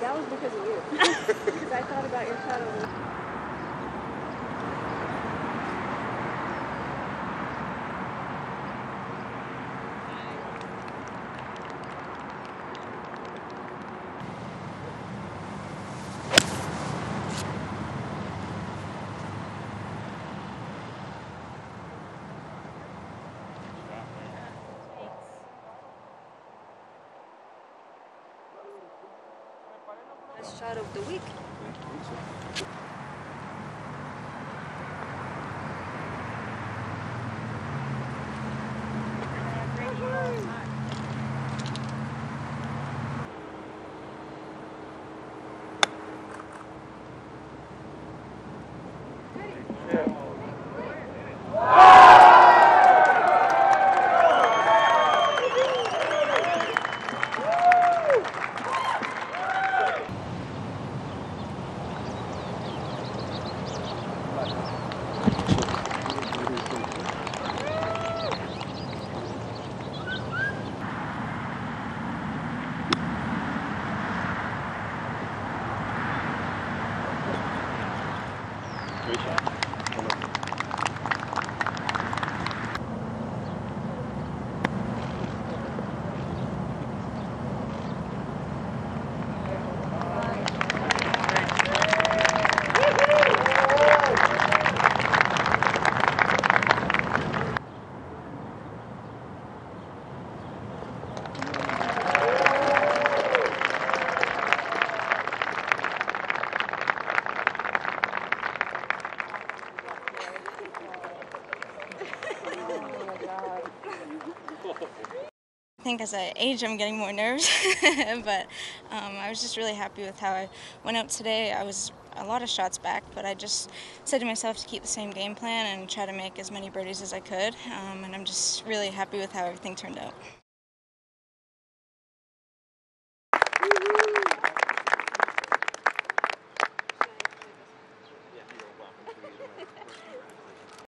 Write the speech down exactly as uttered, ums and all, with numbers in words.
that was because of you. Because I thought about your shot over there. Shot of the week. I think as I age, I'm getting more nerves, but um, I was just really happy with how I went out today. I was a lot of shots back, but I just said to myself to keep the same game plan and try to make as many birdies as I could, um, and I'm just really happy with how everything turned out.